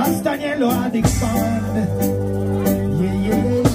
hasta hielo adicción. Yeah, yeah.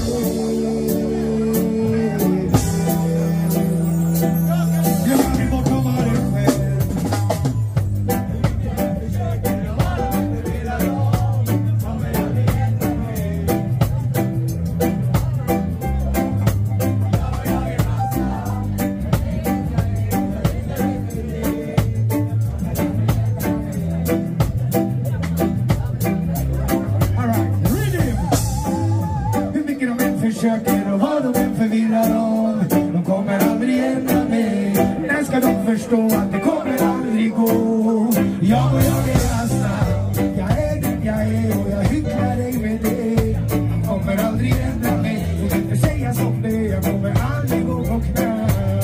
Försöker och vad de än förvirrar om. De kommer aldrig ändra mig. När ska de förstå att det kommer aldrig gå? Jag och jag är rasta. Jag är den jag är och jag hycklar dig med det. De kommer aldrig ändra mig. Du kan inte säga som det. Jag kommer aldrig gå på knä.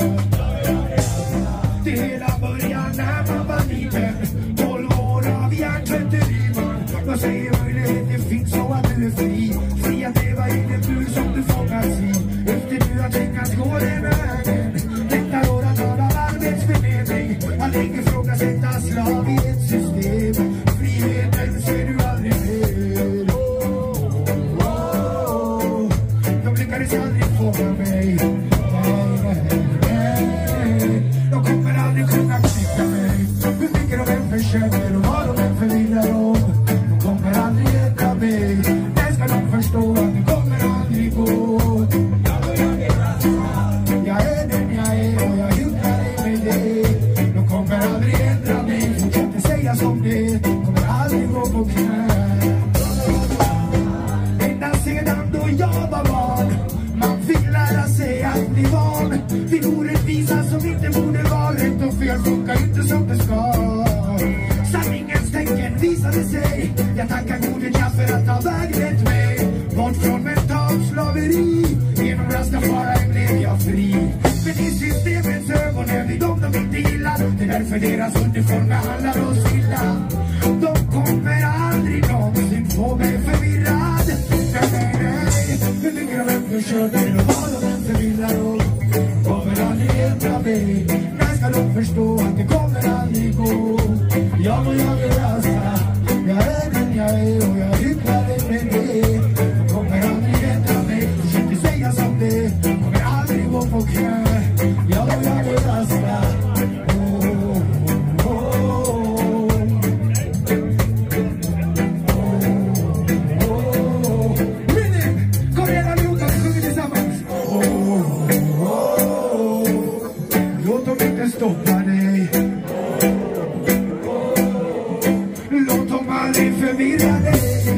Det hela börjar när man var liten. 12 år av hjärntvätteriman. Vad säger möjligheter finns så att du är fri. Fri att leva i det bur som du fångats i. Efter du har tvingats gå den vägen. Detta åratal av arbetsförmedling. Att ifrågasätta slav i ett system. Friheten ser du aldrig mer. De lyckades aldrig fånga mig. De kommer aldrig kunna knäcka mig. Hur mycket de än försöker och vad de än förvillar om. De kommer aldrig äta mig. När ska de förstå att det kommer aldrig gå? Jag är den jag är och jag hycklar dig med det. De kommer aldrig ändra mig. Fortsätt inte säga som det. Kommer aldrig gå på knä. Ända sedan då jag var barn. Man fick lära sig att bli van vid orättvisa som inte borde vara rätt och fel funkar inte som det ska. Sanningens tecken visade sig. Jag tackar gode ja för att ha väglett mig bort från mentalt slaveri. Genom Rastafari blev jag fri. Men i systemets ögon är vi de inte gillar. Det är därför deras uniform behandlar oss illa. De kommer aldrig någonsin få mig förvirrad. Nej, hur mycket de än försöker och vad de än förvillar om. Kommer aldrig ändra mig. När ska de förstå att det kommer aldrig gå? Jag och jag är rasta. Jag är den jag är och jag hycklar dig med det. De kommer aldrig ändra mig. Försöker säga som det. Kommer aldrig gå på knä. Jag och jag är rasta. Kom igen allihopa, vi sjunger tillsammans. Låt dem inte stoppa dig. Låt dem aldrig förvirra dig.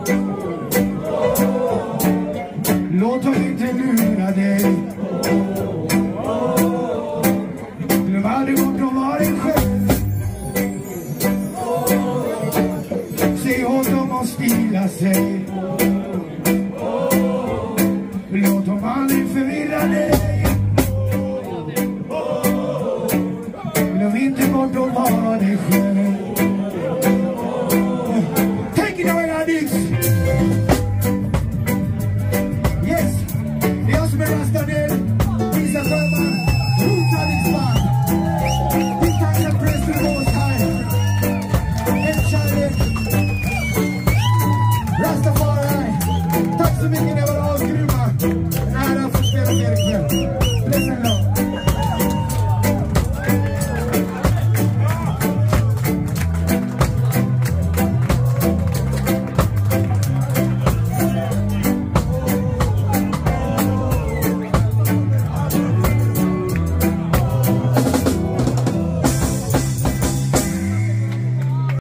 Låt dem inte lura dig. Glöm aldrig bort att vara dig själv. Säg åt dem att stila sig. Låt dem aldrig förvirra dig. Glöm inte bort att vara dig själv.